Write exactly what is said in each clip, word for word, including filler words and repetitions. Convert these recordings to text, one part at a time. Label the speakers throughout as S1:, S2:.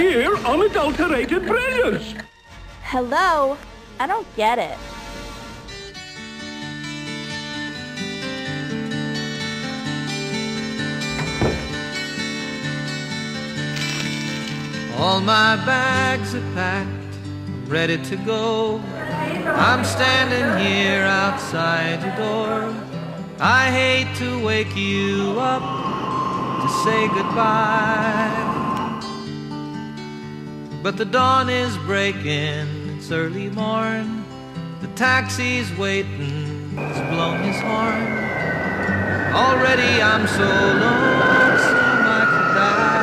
S1: sheer, unadulterated brilliance.
S2: Hello? I don't get it.
S3: All my bags are packed, ready to go. I'm standing here outside your door. I hate to wake you up to say goodbye, but the dawn is breaking, it's early morn. The taxi's waiting, he's blown his horn. Already I'm so lonesome I could die.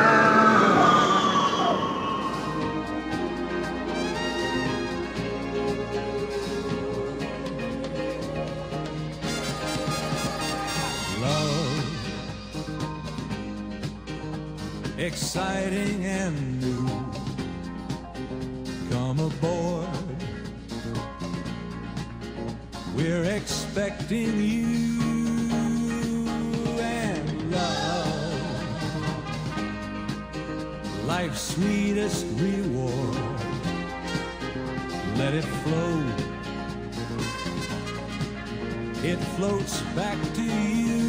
S4: Exciting and new, come aboard. We're expecting you and love, life's sweetest reward. Let it flow, it floats back to you.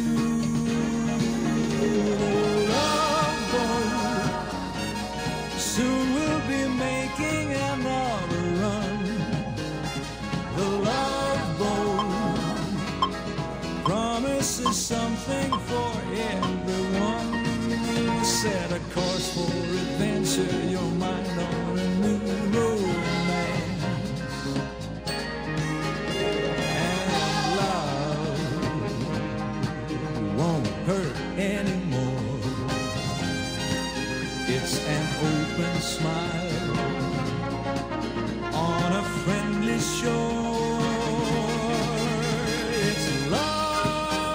S4: Soon we'll be making another run. The love boat promises something for everyone. Set a course for adventure, your mind on a new romance. And love won't hurt anymore. It's an open smile on a friendly shore. It's love.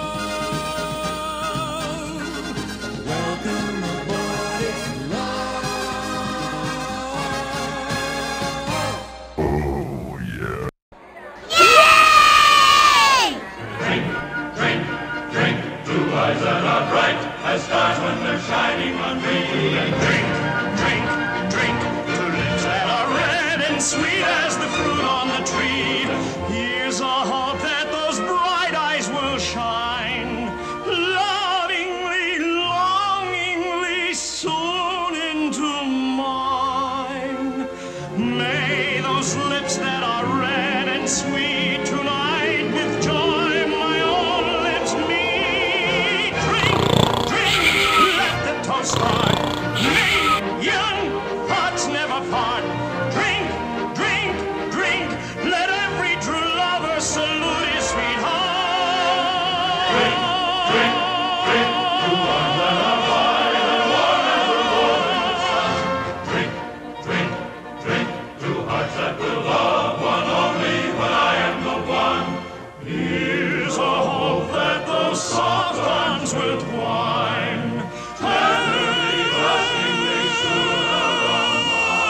S4: Welcome aboard, it's love.
S1: Oh, yeah.
S2: Yay!
S5: Drink, drink, drink, two eyes that are bright as stars when they're shining on me. And drink, drink, drink, two lips that are red and sweet as the fruit on the tree. Here's a hope that those bright eyes will shine, lovingly, longingly soon into mine. May those lips that are red and sweet tonight with joy my own lips meet. Drink, drink, let the toast start. May young hearts never part. Drink, drink, drink, let every true lover salute his sweetheart. Drink, drink, drink, two arms that are wide and warm as the morning sun. Drink, drink, drink, two hearts that will love one only when I am the one. Here's a hope that those soft arms will twine. Tenderly clasping they soon around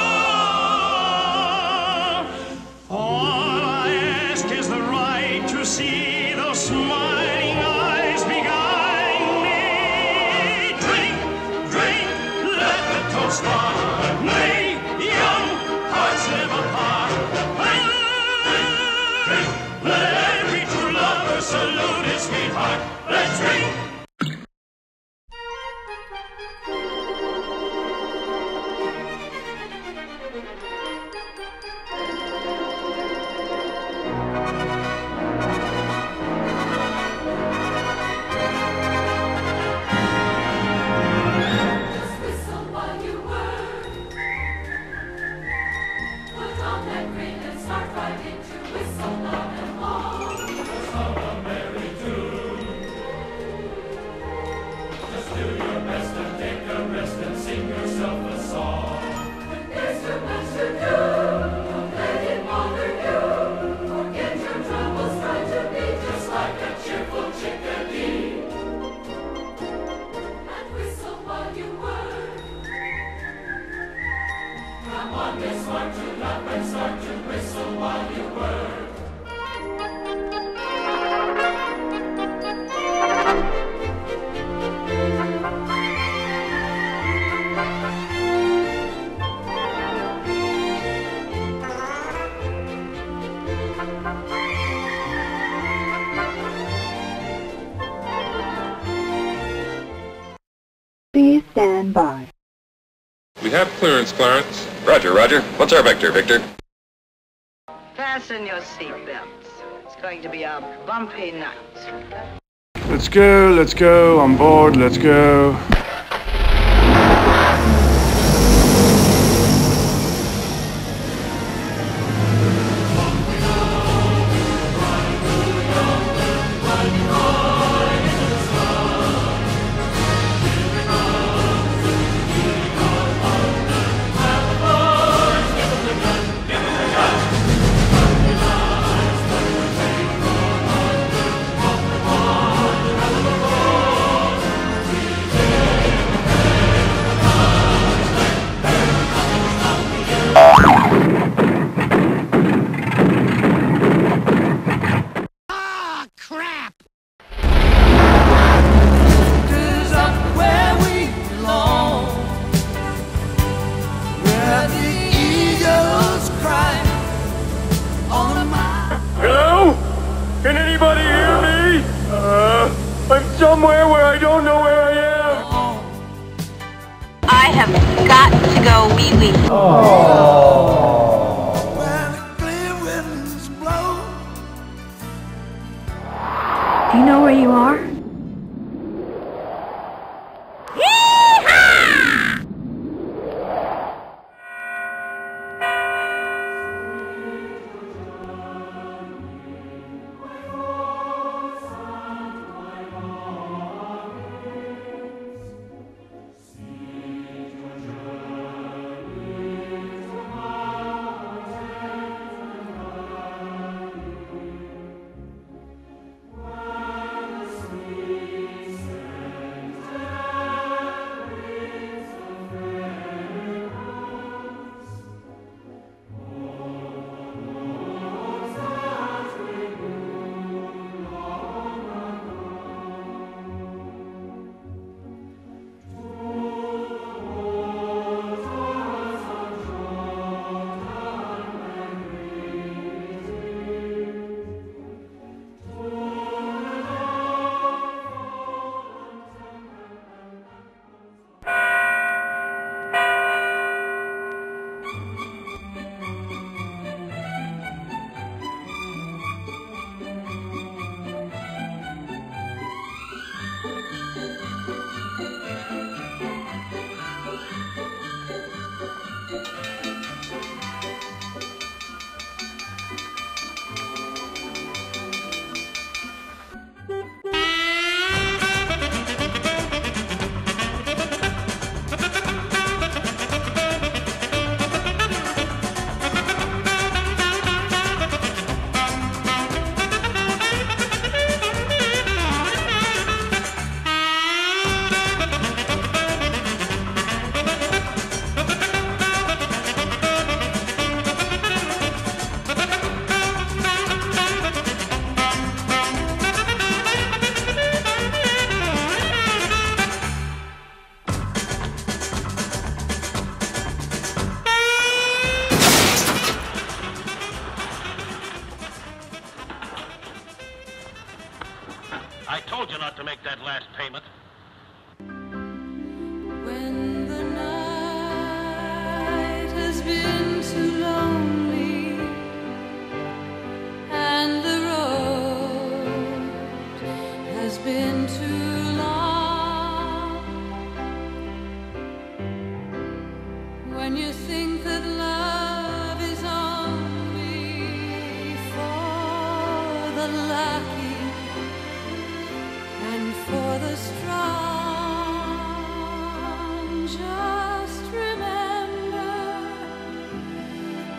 S5: mine. All I ask is the right to see those smiling eyes beguile me. Drink, drink, let the toast start. May young hearts never part. Drink, drink, let every true lover salute his sweetheart. Let's drink.
S6: Please stand by.
S1: We have clearance, Clarence.
S7: Roger, Roger. What's our vector, Victor?
S8: Fasten your seatbelts. It's going to be a bumpy night.
S1: Let's go, let's go, on board, let's go.
S9: Can anybody hear me? Uh, I'm somewhere where I don't know where I am.
S2: I have got to go wee-wee. Do you know where you are?
S10: I told you not to make that last payment.
S11: When the night has been too lonely and the road has been too long, when you think that love is only for the lucky and for the strong, just remember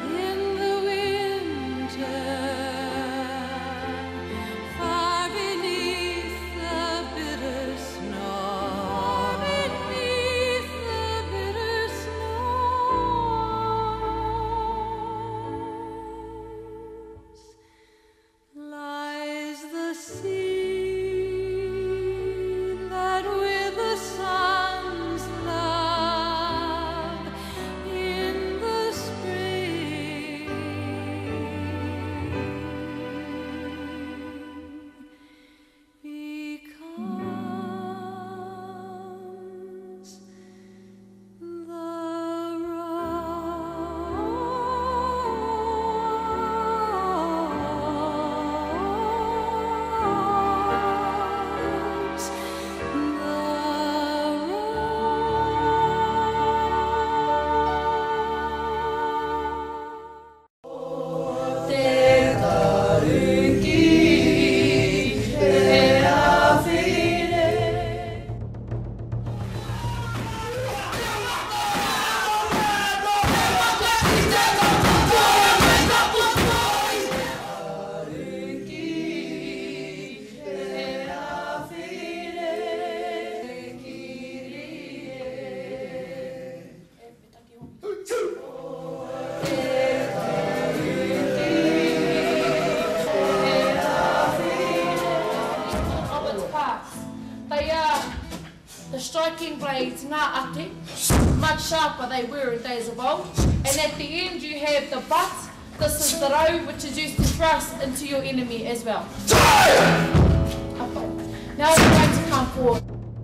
S6: the striking blades, ngā ate, much sharper they were in days of old. And at the end you have the butt. This is the row which is used to thrust into your enemy as well. Okay. Now we're going to come forward.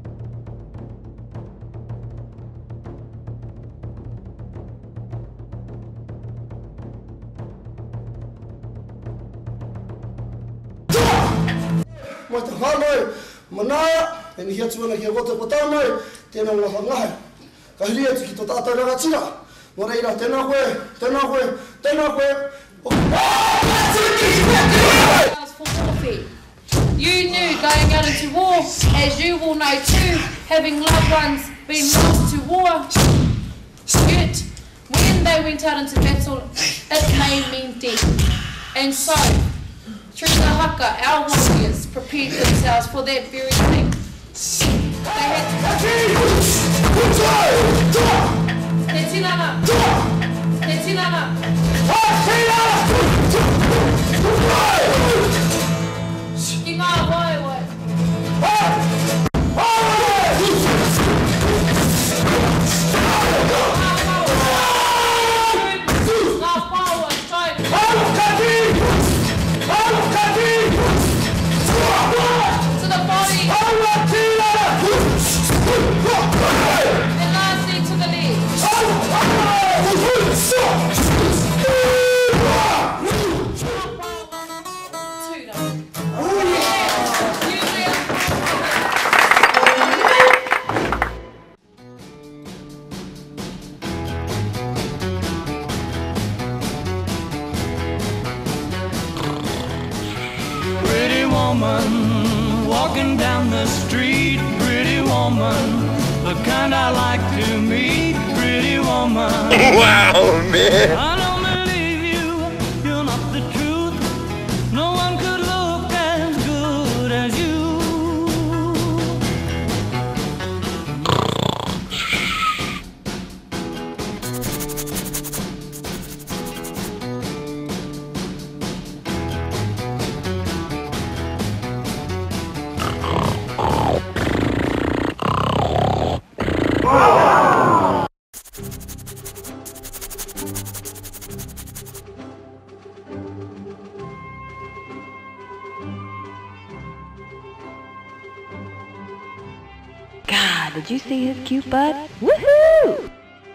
S12: Mai te whanau, manaya, e ni hia tuana ki a gote patāmau, tēnā ngā whangahe. Ka hiri atu ki tō tātou rangatira. Nō reira, tēnā koe, tēnā koe, tēnā koe.
S6: You knew going out into war, as you will know too, having loved ones being lost to war. Yet, when they went out into battle, it may mean death. And so, through the haka, our warriors prepared themselves for that very thing. They had to... Te tinana! Te tinana! Ki ngā wai wai! Ngā pāua, strike! To the body! And lastly to the leg.
S3: Pretty woman, walking down the street. Pretty woman, the kind I like to meet. Pretty woman.
S7: Wow, man.
S3: I don't believe you, you're not the truth. No one could look as good as you.
S2: God, did you see his cute butt? Woohoo!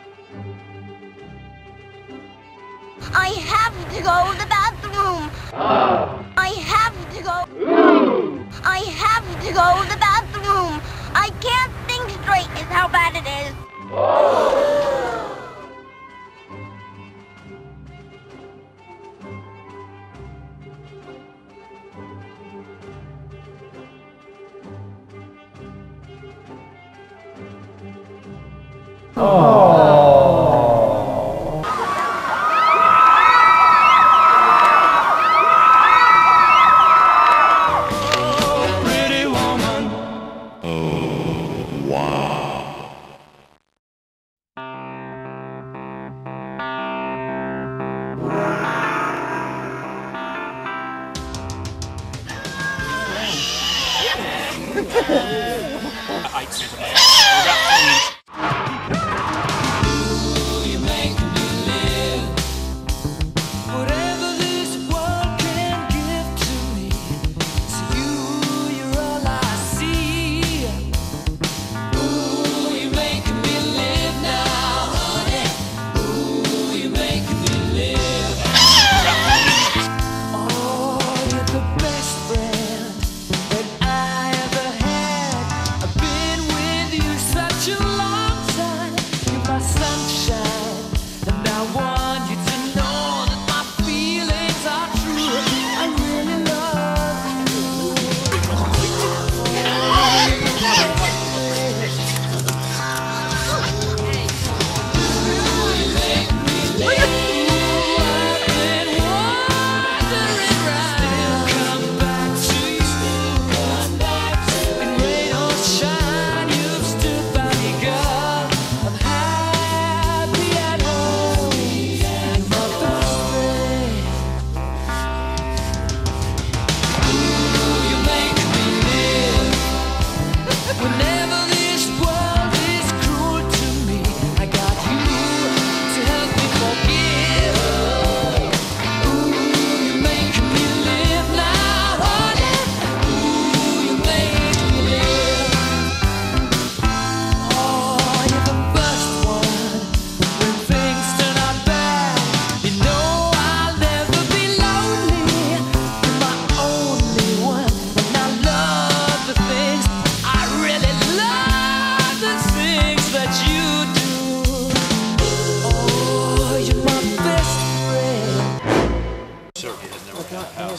S13: I have to go to the bathroom. I have to go. I have to go to the bathroom. I can't think straight is how bad it is.
S3: Pretty woman.
S7: Oh, wow.
S3: Whatever this world can give to me, it's you, you're all I see. Ooh, you're making me live now, honey. Ooh, you're making me live. Oh, you're the best friend that I ever had. I've been with you such a long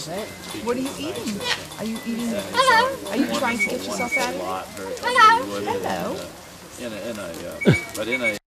S14: What are you eating? Are you eating?
S15: Hello.
S14: Are you trying to get yourself out of it?
S15: Hello.
S14: Hello.
S16: In a, in a, uh, but in a.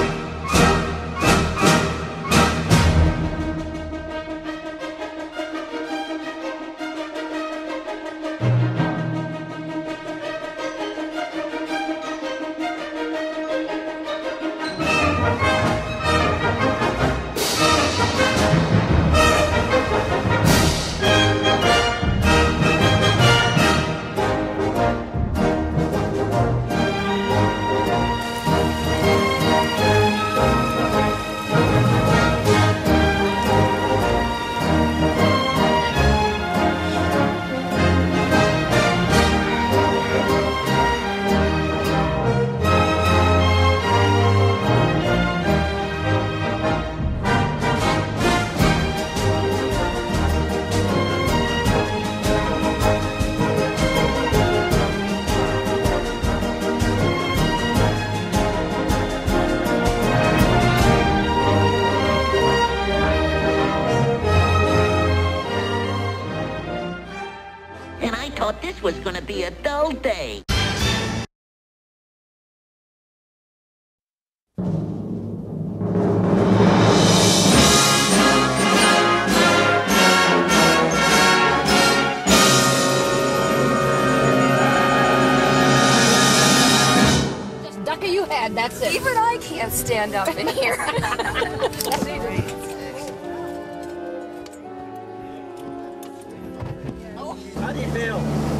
S17: This was gonna be a dull day.
S6: Just ducker you had, that's it.
S15: Even I can't stand up in here.
S18: How do you feel?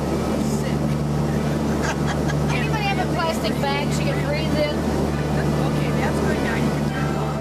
S6: Anybody have a plastic bag she can breathe in?
S14: Okay, that's good now. You can turn it off.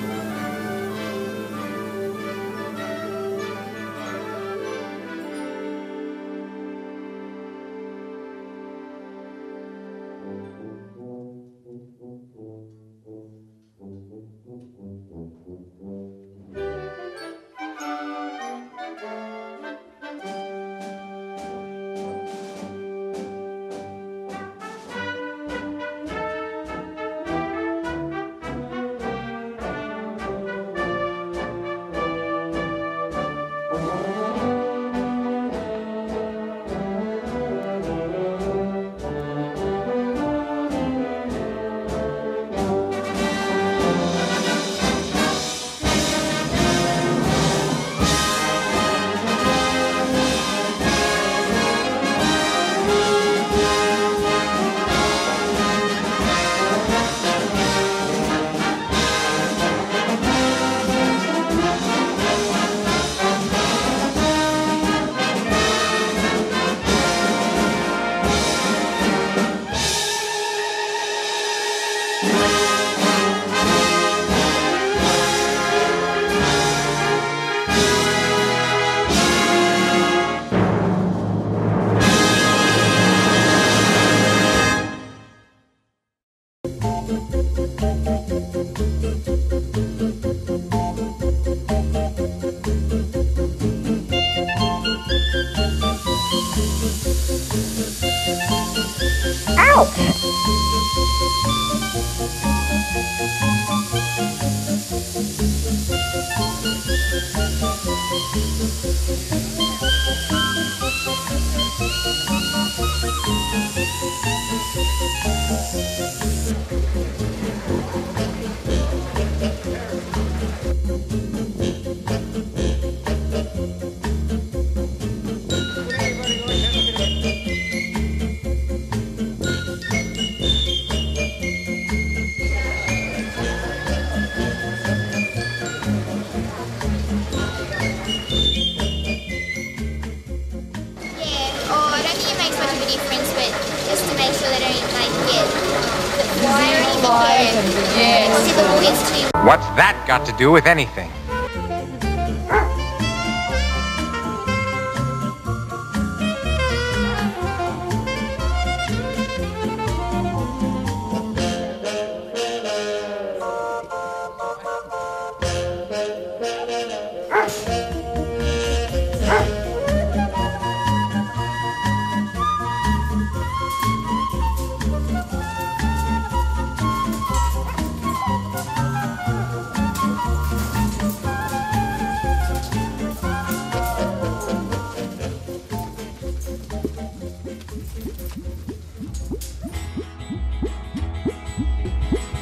S19: What's that got to do with anything?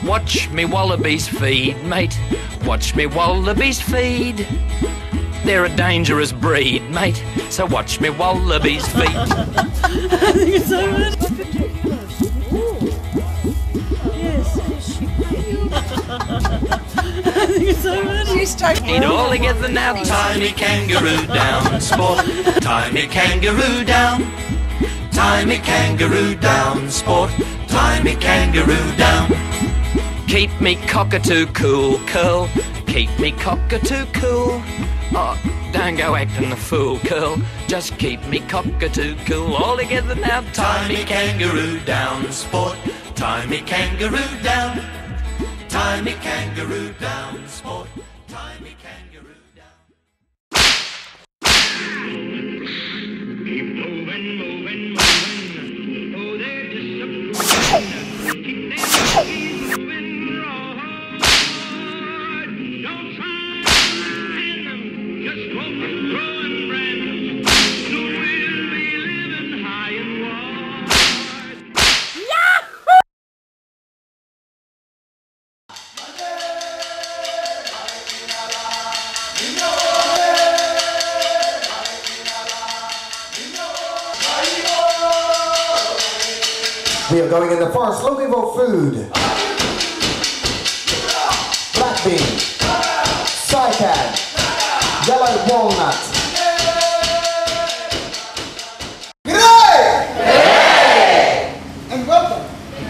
S3: Watch me wallabies feed, mate. Watch me wallabies feed. They're a dangerous breed, mate. So watch me wallabies feed.
S11: I think it's so funny. Yes. I think it's so funny. You strike
S3: Eat all together now. Tie me kangaroo down, sport. Tie me kangaroo down. Tie me kangaroo down, sport. Tie me kangaroo down. Keep me cockatoo cool, curl. Keep me cockatoo cool. Oh, don't go acting the fool, curl. Just keep me cockatoo cool. All together now. Tie me kangaroo down, sport. Tie me kangaroo down. Tie me kangaroo down, sport. Tie me kangaroo down.
S5: Keep moving, moving, moving. Oh, they're disappointed. Keep them keep moving right. Don't try and them. Just walk and grow and brand them. Soon we'll be living high and wide. Yahoo!
S18: We are going in the forest looking for food. Black bean, cycad, yellow walnut. G'day! And welcome.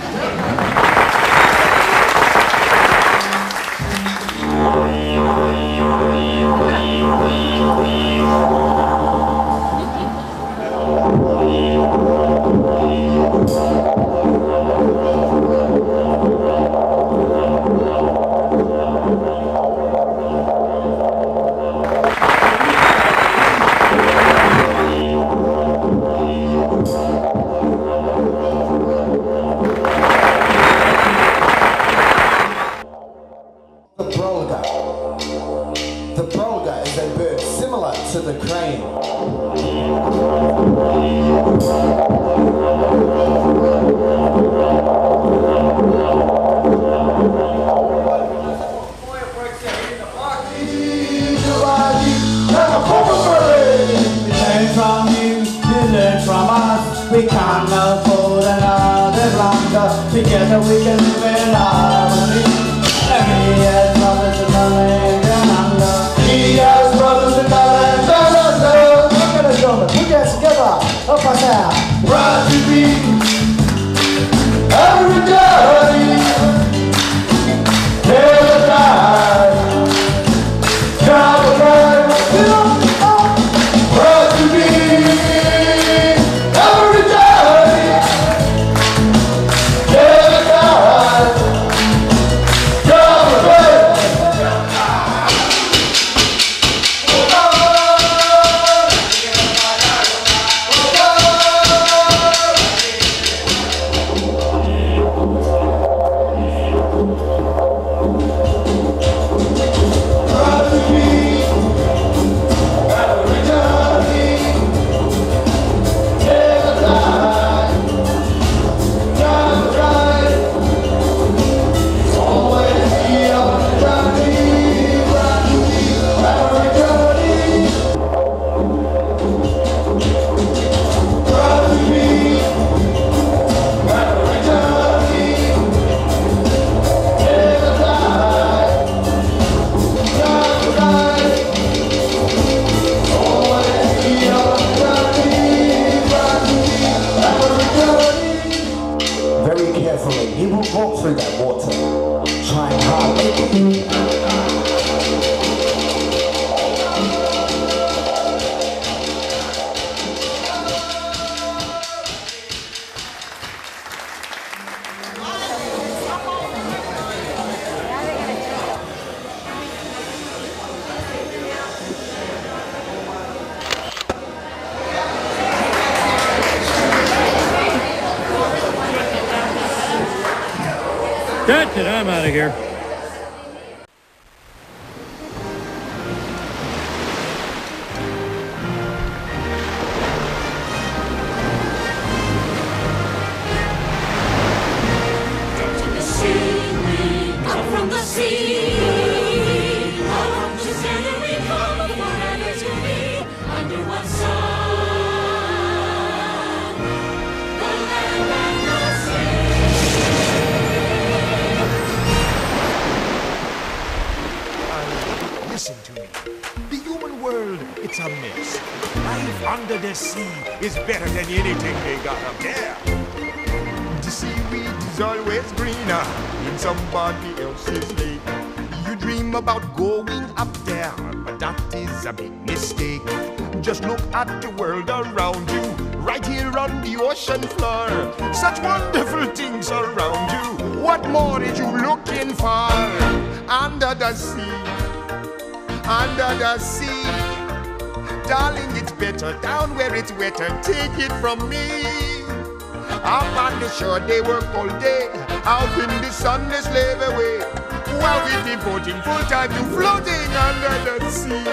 S18: The brolga. The brolga is a bird similar to the crane.
S20: From you, you learn from us. We can't afford another blunder. Together we can live in harmony. He has brothers in the land and under. He has brothers in the land and under. Look at us, gentlemen. Put that together. Help us out. Proud to be everybody. Never die. Come alive. Proud to be everybody. Never die. Come alive. Very carefully, he will walk through that water, trying hard.
S9: That's it, I'm out of here.
S5: See me
S21: under the sea is better than anything they got up there. The seaweed is always greener in somebody else's lake. You dream about going up there, but that is a big mistake. Just look at the world around you, right here on the ocean floor. Such wonderful things around you. What more are you looking for? Under the sea, under the sea. Darling, it's better down where it's wetter. Take it from me. Up on the shore they work all day, out in the sun they slave away, while we devoting full time to floating under the sea.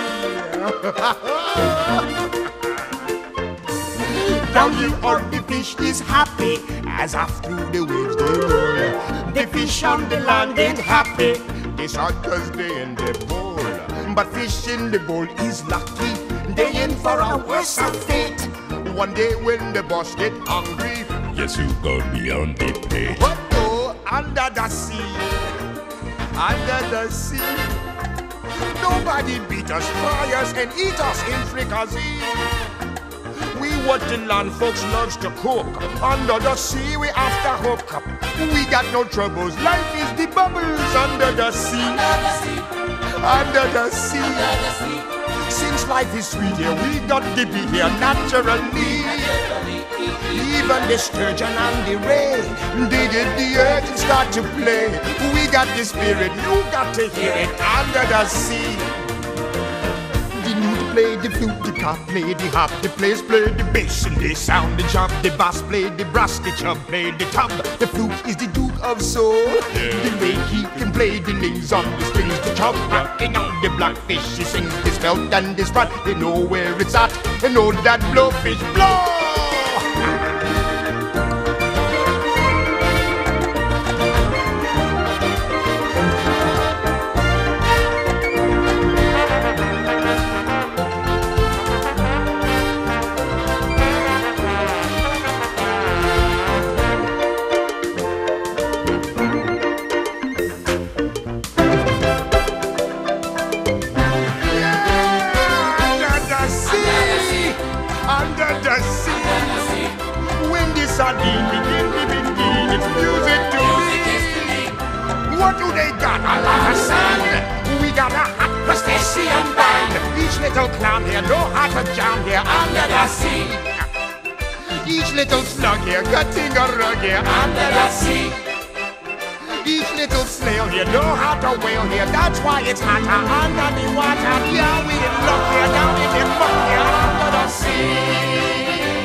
S21: Down here all the fish is happy, as off through the waves they roll. The fish on the land ain't happy, they sad cause they in the bowl. But fish in the bowl is lucky, they in for a worse fate. One day when the boss get hungry, yes, you go beyond the plate. But oh, under the sea, under the sea, nobody beat us, fry us, and eat us in fricassee. We what the land folks loves to cook. Under the sea, we after hook up. We got no troubles. Life is the bubbles under the sea. Under the sea. Under the sea. Under the sea. Since life is sweet here, we got to be here naturally. Even the sturgeon and the ray, they get the earth and start to play. We got the spirit, you got to hear it under the sea. The lute play the flute, the cop play the hop, the players play the bass and they sound the jump. The bass play the brass, the chub play the tub. The flute is the Duke of Soul. The way he can play the names on the strings, the chub rocking on the blackfish. He sings this belt and this rod. They know where it's at. They know that blowfish blow. Sardine begin to begin, it's music to me. What do they got? A lot of sand. We got a hot crustacean band. Each little clown here know how to jam here under the sea. Each little slug here cutting a rug here under the sea. Each little snail here know how to whale here. That's why it's hotter under the water. Yeah, we in luck here down in the muck here under the sea.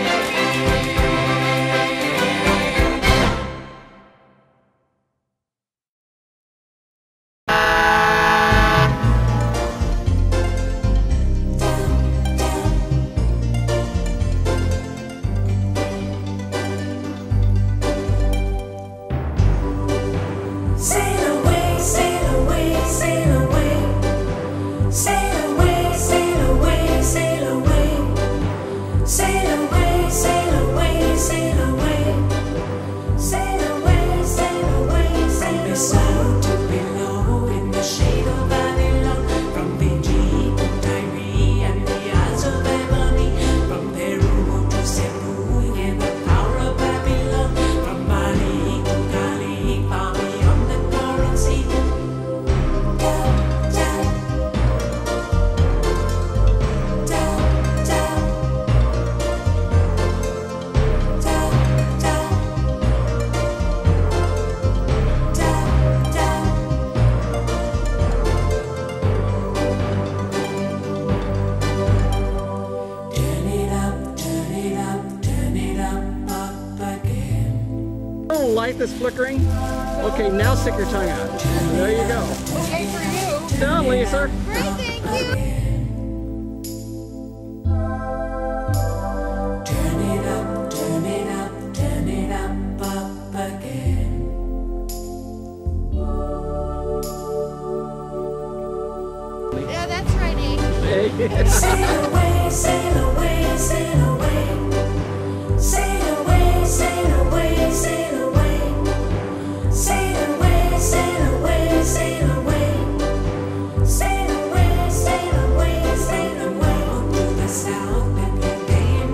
S22: Light that's flickering. Okay, now stick your tongue out. There you go.
S14: Okay for you.
S22: Down, Lisa.
S14: Great, thank you.
S23: Turn it up, turn it up, turn it up, up again.
S14: Yeah, that's right,
S23: eh? Sail away, sail away, sail away. Sail away, sail away, sail away. Sail away, sail away, sail away. Sail away, sail away, sail away. On to the south, and we're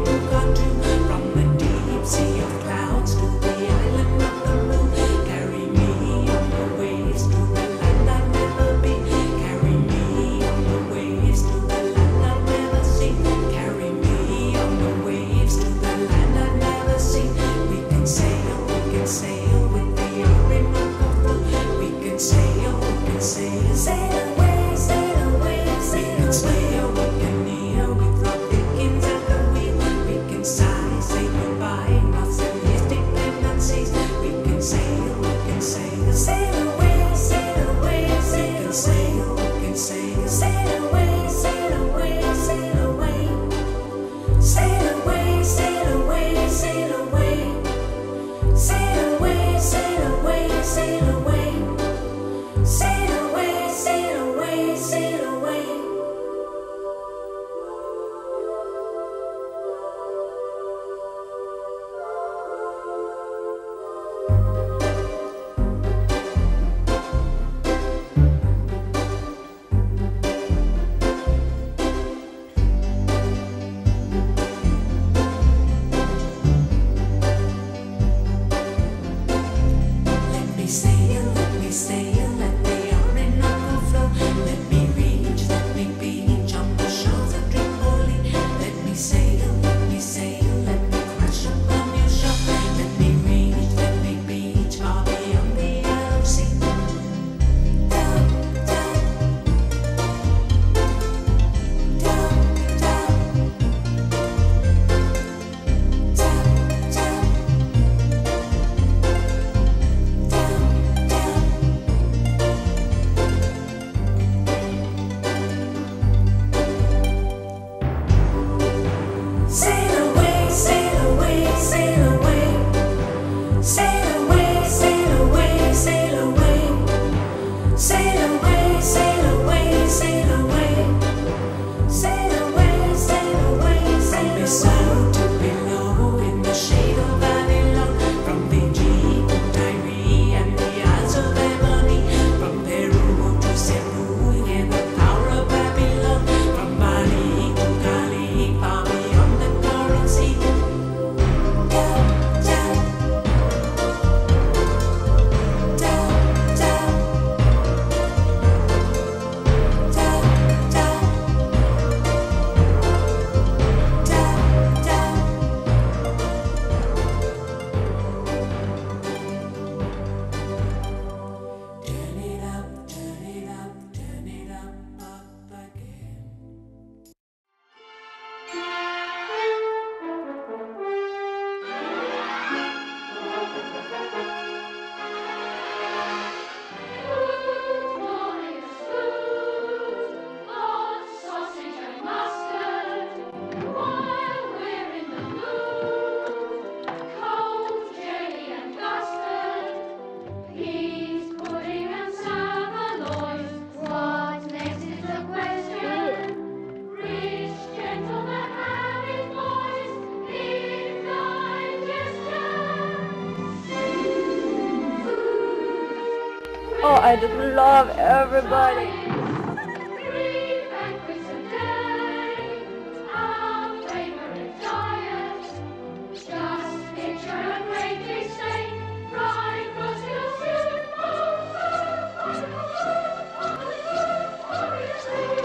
S23: sail, let me sail, let the Orinoco flow. Let me reach, let me beach on the shores of Tripoli. Let me sail, let me sail, let me crash upon your shore. Let me reach, let me beach far beyond the yellow sea. Down, down, down, down, down, down. Sail away, sail away, sail away. Sail away, sail away, sail away. Sail away, sail away, sail away. Sail away, sail away, sail away. From below to below in the shade of Babylon. From Fiji to Tyre and the Isles of Ebony. From Peru to Cebu in the power of Babylon. From Bali to Cali, far beyond the Coral Sea. Down, down, down, down, down, down, down, down. Turn it up, turn it up, turn it up, up again.
S11: Sausage and mustard, while we're in the mood. Cold jelly and custard, peas, pudding and saveloys. What next is the question? Rich gentlemen have his boys indigestion.
S2: Oh, I just love everybody.
S11: Three banquets a day, our favorite diet. Just picture a great big steak, fried roasted or stewed. Oh, wonderful food, glorious food.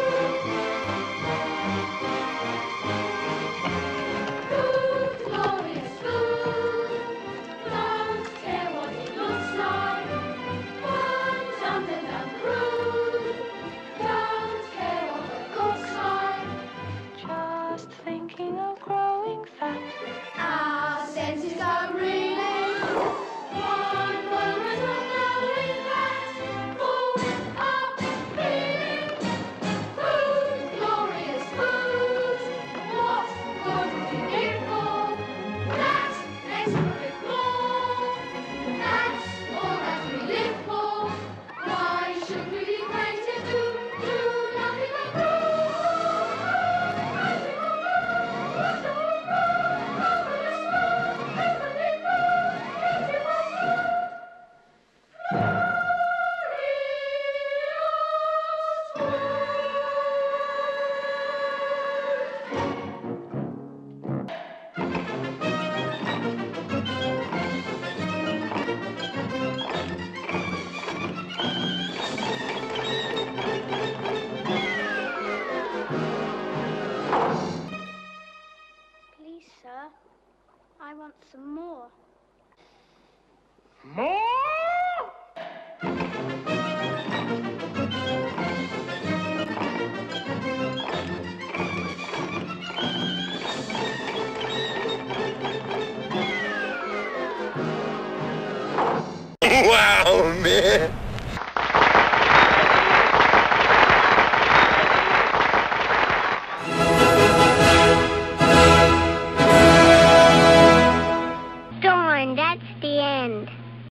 S11: Good, glorious food. Don't care what it looks like. Burnt, underdone, crude. Don't care what the cook's like.
S2: Just thinking of growing fat.
S11: Our senses are reeling. One moment of knowing that full of feeling. Food, glorious food. What good would you live for? That's expert more. That's all that we live for. Why should we be granted to do nothing but
S13: Please, sir, I want some more.
S7: Wow, man.